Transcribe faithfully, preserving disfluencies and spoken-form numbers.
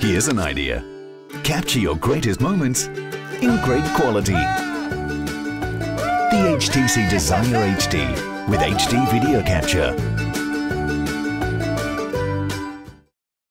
Here's an idea. Capture your greatest moments in great quality. The H T C Desire H D with H D video capture.